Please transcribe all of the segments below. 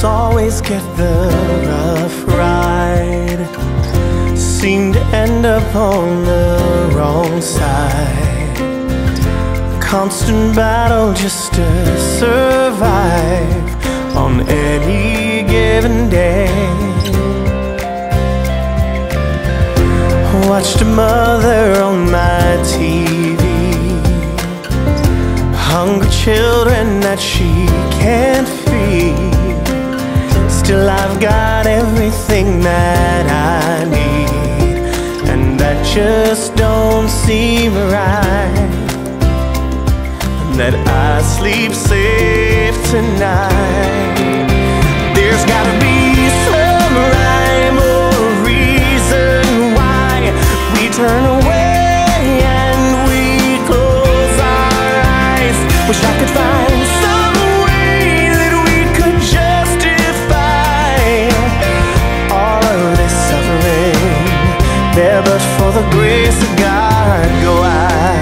always get the rough ride, seem to end up on the wrong side. Constant battle just to survive on any given day. Watched a mother on my TV, hungry children that she can't feed. Still I've got everything that I need, and that just don't seem right. That I sleep safe tonight. There's gotta be some rhyme or reason why we turn away and we close our eyes. Wish I could find some way that we could justify all of this suffering. There but for the grace of God go I.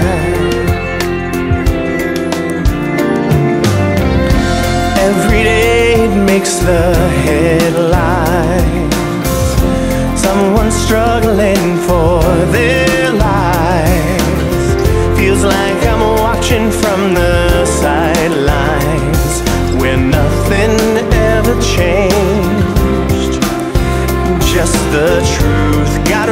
Every day it makes the headlines, someone struggling for their lives. Feels like I'm watching from the sidelines, where nothing ever changed. Just the truth got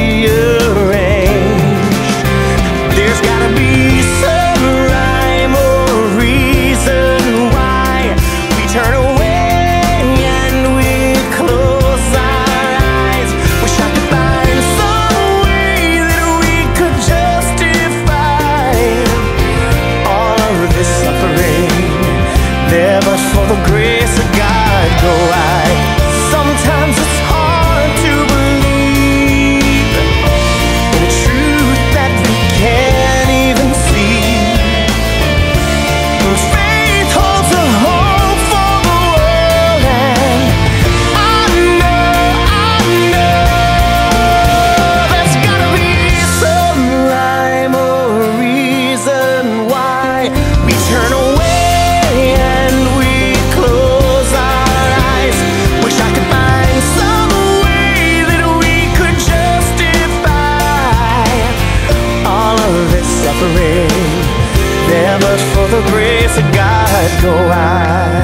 rearranged. There's gotta be some rhyme or reason why we turn away and we close our eyes. Wish I could find some way that we could justify all of this suffering. There but for the grace of God go I. Sometimes it's hard to believe in a truth that we can't even see. Faith holds a hope for the world, and I know there's gotta be some rhyme or reason why we turn away and we close our eyes. Wish I could find some way that we could justify all of this suffering. There but for the grace of God go I.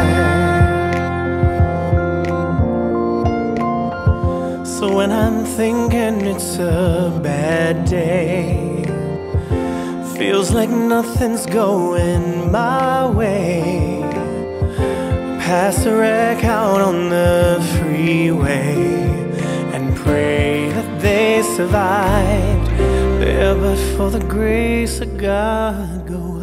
So when I'm thinking it's a bad day, feels like nothing's going my way, pass the wreck out on the freeway and pray that they survived. There but for the grace of God go I.